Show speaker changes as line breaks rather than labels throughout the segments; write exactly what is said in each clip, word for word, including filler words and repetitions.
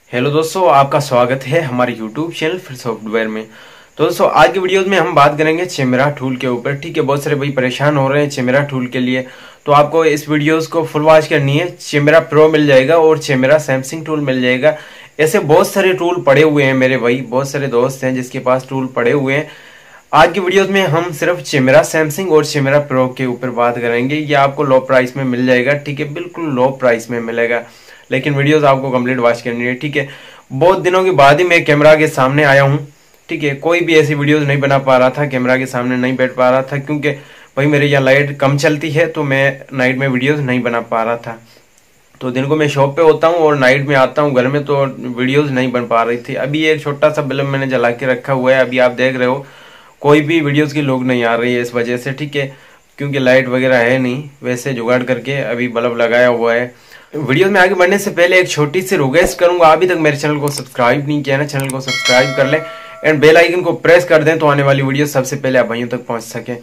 Hello दोस्तों, आपका स्वागत है हमारे यूट्यूब चैनल फिर सॉफ्टवेयर में। तो दोस्तों आज की वीडियोस में हम बात करेंगे चिमेरा टूल के ऊपर। ठीक है, बहुत सारे भाई परेशान हो रहे हैं चिमेरा टूल के लिए, तो आपको इस वीडियोस को फुल वॉच करनी है। चिमेरा प्रो मिल जाएगा और चिमेरा सैमसंग टूल मिल जाएगा। ऐसे बहुत सारे टूल पड़े हुए हैं मेरे भाई, बहुत सारे दोस्त हैं जिसके पास टूल पड़े हुए हैं। आज की वीडियोस में हम सिर्फ चिमेरा सैमसंग और चिमेरा प्रो के ऊपर बात करेंगे। ये आपको लो प्राइस में मिल जाएगा। ठीक है, बिल्कुल लो प्राइस में मिलेगा, लेकिन वीडियोस आपको कंप्लीट वॉच करनी है। ठीक है, बहुत दिनों के बाद ही मैं कैमरा के सामने आया हूँ। ठीक है, कोई भी ऐसी वीडियोस नहीं बना पा रहा था, कैमरा के सामने नहीं बैठ पा रहा था, क्योंकि भाई मेरे यहाँ लाइट कम चलती है तो मैं नाइट में वीडियोस नहीं बना पा रहा था। तो दिन को मैं शॉप पे होता हूँ और नाइट में आता हूँ घर में, तो वीडियोस नहीं बन पा रही थी। अभी एक छोटा सा बल्ब मैंने जला के रखा हुआ है, अभी आप देख रहे हो कोई भी वीडियोस की लुक नहीं आ रही है इस वजह से। ठीक है, क्योंकि लाइट वगैरह है नहीं, वैसे जुगाड़ करके अभी बल्ब लगाया हुआ है। वीडियो में आगे बढ़ने से पहले एक छोटी सी रिक्वेस्ट करूंगा, अभी तक मेरे चैनल को सब्सक्राइब नहीं किया ना, चैनल को सब्सक्राइब कर लें एंड बेल आइकन को प्रेस कर दें तो आने वाली वीडियो सबसे पहले आप भाइयों तक पहुंच सके।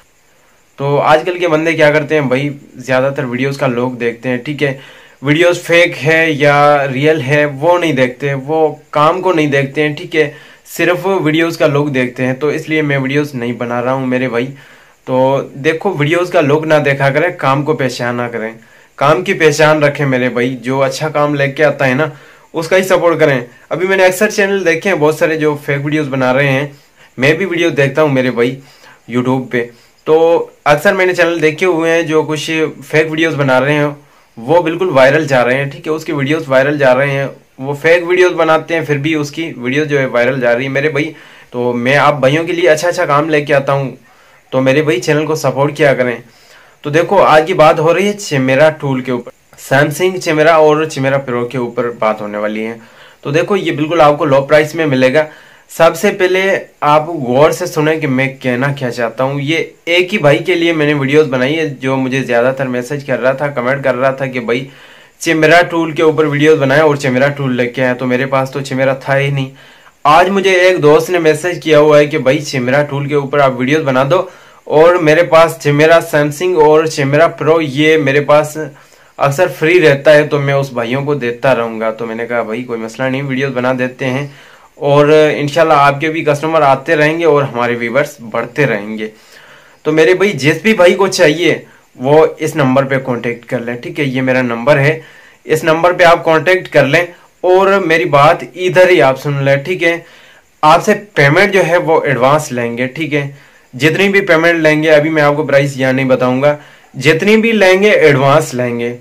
तो आजकल के बंदे क्या करते हैं भाई, ज्यादातर वीडियोस का लोग देखते हैं। ठीक है, वीडियोस फेक है या रियल है वो नहीं देखते, वो काम को नहीं देखते हैं। ठीक है, सिर्फ वीडियोस का लोग देखते हैं, तो इसलिए मैं वीडियोस नहीं बना रहा हूँ मेरे भाई। तो देखो, वीडियोस का लोग ना देखा करें, काम को पहचान ना करें, काम की पहचान रखें मेरे भाई। जो अच्छा काम लेके आता है ना उसका ही सपोर्ट करें। अभी मैंने अक्सर चैनल देखे हैं बहुत सारे जो फेक वीडियोस बना रहे हैं, मैं भी वीडियो देखता हूँ मेरे भाई यूट्यूब पे। तो अक्सर मैंने चैनल देखे हुए हैं जो कुछ फेक वीडियोस बना रहे हैं, वो बिल्कुल वायरल जा रहे हैं। ठीक है, उसकी वीडियोस वायरल जा रहे हैं, वो फेक वीडियोस बनाते हैं फिर भी उसकी वीडियो जो है वायरल जा रही है मेरे भाई। तो मैं आप भाइयों के लिए अच्छा अच्छा काम लेके आता हूँ, तो मेरे भाई चैनल को सपोर्ट किया करें। तो देखो, आज की बात हो रही है चिमेरा टूल के ऊपर, सैमसंग चिमेरा और चिमेरा प्रो के ऊपर बात होने वाली है। तो देखो, ये बिल्कुल आपको लो प्राइस में मिलेगा। सबसे पहले आप गौर से सुने कि मैं कहना क्या चाहता हूँ। ये एक ही भाई के लिए मैंने वीडियोस बनाई है जो मुझे ज्यादातर मैसेज कर रहा था, कमेंट कर रहा था कि भाई चिमेरा टूल के ऊपर वीडियोस बनाया और चिमेरा टूल लेके आया। तो मेरे पास तो चिमेरा था ही नहीं। आज मुझे एक दोस्त ने मैसेज किया हुआ है कि भाई चिमेरा टूल के ऊपर आप वीडियोस बना दो, और मेरे पास चिमेरा सैमसंग और चिमेरा प्रो ये मेरे पास अक्सर फ्री रहता है, तो मैं उस भाइयों को देता रहूंगा। तो मैंने कहा भाई कोई मसला नहीं, वीडियोस बना देते हैं और इंशाल्लाह आपके भी कस्टमर आते रहेंगे और हमारे व्यूवर्स बढ़ते रहेंगे। तो मेरे भाई जिस भी भाई को चाहिए वो इस नंबर पे कांटेक्ट कर लें। ठीक है, ये मेरा नंबर है, इस नंबर पे आप कांटेक्ट कर लें और मेरी बात इधर ही आप सुन लें। ठीक है, आपसे पेमेंट जो है वो एडवांस लेंगे। ठीक है, जितनी भी पेमेंट लेंगे, अभी मैं आपको प्राइस यहाँ नहीं बताऊंगा, जितनी भी लेंगे एडवांस लेंगे।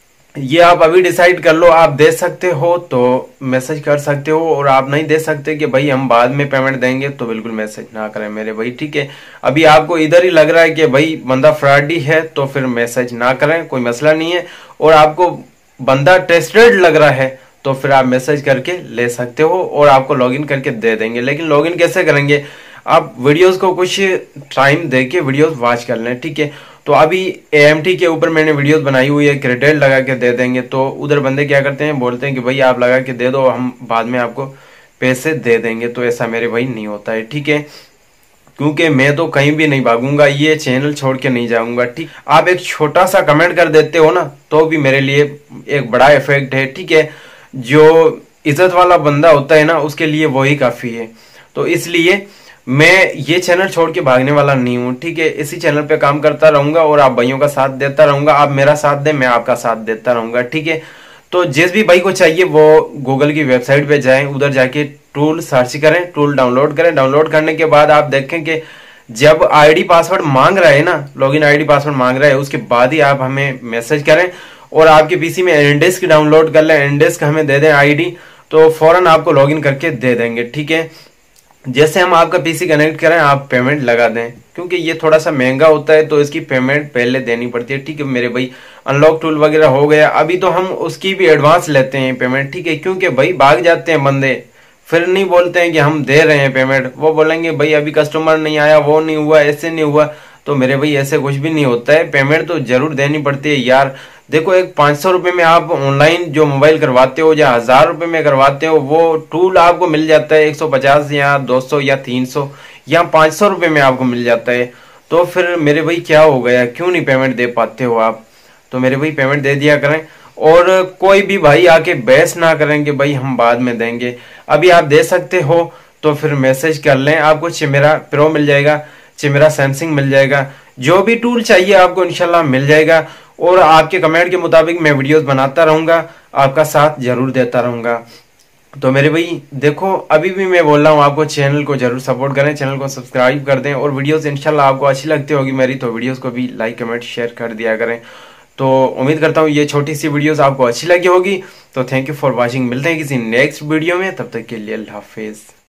ये आप अभी डिसाइड कर लो, आप दे सकते हो तो मैसेज कर सकते हो, और आप नहीं दे सकते कि भाई हम बाद में पेमेंट देंगे, तो बिल्कुल मैसेज ना करें मेरे भाई। ठीक है, अभी आपको इधर ही लग रहा है कि भाई बंदा फ्रॉडी है तो फिर मैसेज ना करें, कोई मसला नहीं है। और आपको बंदा ट्रस्टेड लग रहा है तो फिर आप मैसेज करके ले सकते हो और आपको लॉगिन करके दे देंगे। लेकिन लॉगिन कैसे करेंगे, आप वीडियोस को कुछ टाइम दे के वीडियोस वॉच कर लें। ठीक है, तो अभी ए एम टी के ऊपर मैंने वीडियोस बनाई हुई है, क्रेडिट लगा के दे देंगे। तो उधर बंदे क्या करते हैं, बोलते हैं कि भाई आप लगा के दे दो, हम बाद में आपको पैसे दे देंगे। तो ऐसा मेरे भाई नहीं होता है। ठीक है, क्योंकि मैं तो कहीं भी नहीं भागूंगा, ये चैनल छोड़ के नहीं जाऊंगा। ठीक, आप एक छोटा सा कमेंट कर देते हो ना तो भी मेरे लिए एक बड़ा इफेक्ट है। ठीक है, जो इज्जत वाला बंदा होता है ना उसके लिए वही काफी है। तो इसलिए मैं ये चैनल छोड़ के भागने वाला नहीं हूँ। ठीक है, इसी चैनल पे काम करता रहूंगा और आप भाइयों का साथ देता रहूंगा। आप मेरा साथ दें, मैं आपका साथ देता रहूंगा। ठीक है, तो जिस भी भाई को चाहिए वो गूगल की वेबसाइट पे जाएं, उधर जाके टूल सर्च करें, टूल डाउनलोड करें। डाउनलोड करने के बाद आप देखें कि जब आईडी पासवर्ड मांग रहा है ना, लॉगिन आईडी पासवर्ड मांग रहा है, उसके बाद ही आप हमें मैसेज करें और आपके पीसी में एनडेस्क डाउनलोड कर लें, एनडेस्क हमें दे दें आईडी, तो फौरन आपको लॉगिन करके दे देंगे। ठीक है, जैसे हम आपका पीसी कनेक्ट करें आप पेमेंट लगा दें, क्योंकि ये थोड़ा सा महंगा होता है तो इसकी पेमेंट पहले देनी पड़ती है। ठीक है मेरे भाई, अनलॉक टूल वगैरह हो गया, अभी तो हम उसकी भी एडवांस लेते हैं पेमेंट। ठीक है, क्योंकि भाई भाग जाते हैं बंदे, फिर नहीं बोलते हैं कि हम दे रहे हैं पेमेंट, वो बोलेंगे भाई अभी कस्टमर नहीं आया, वो नहीं हुआ, ऐसे नहीं हुआ। तो मेरे भाई ऐसे कुछ भी नहीं होता है, पेमेंट तो जरूर देनी पड़ती है यार। देखो, एक पांच सौ रुपए में आप ऑनलाइन जो मोबाइल करवाते हो या हजार रुपए में करवाते हो, वो टूल आपको मिल जाता है एक सौ पचास या दो सौ या तीन सौ या पांच सौ रुपए में आपको मिल जाता है। तो फिर मेरे भाई क्या हो गया, क्यों नहीं पेमेंट दे पाते हो आप? तो मेरे भाई पेमेंट दे दिया करें। और कोई भी भाई आके बहस ना करेंगे भाई हम बाद में देंगे, अभी आप दे सकते हो तो फिर मैसेज कर लें, आपको चिमेरा प्रो मिल जाएगा, चिमेरा सैमसंग मिल जाएगा, जो भी टूल चाहिए आपको इंशाल्लाह मिल जाएगा। और आपके कमेंट के मुताबिक मैं वीडियोस बनाता रहूंगा, आपका साथ जरूर देता रहूंगा। तो मेरे भाई देखो अभी भी मैं बोल रहा हूँ आपको, चैनल को जरूर सपोर्ट करें, चैनल को सब्सक्राइब कर दें, और वीडियोस इंशाल्लाह आपको अच्छी लगती होगी मेरी तो वीडियोस को भी लाइक कमेंट शेयर कर दिया करें। तो उम्मीद करता हूँ ये छोटी सी वीडियोस आपको अच्छी लगी होगी। तो थैंक यू फॉर वॉचिंग, मिलते हैं किसी नेक्स्ट वीडियो में, तब तक के लिए अल्लाह हाफिज।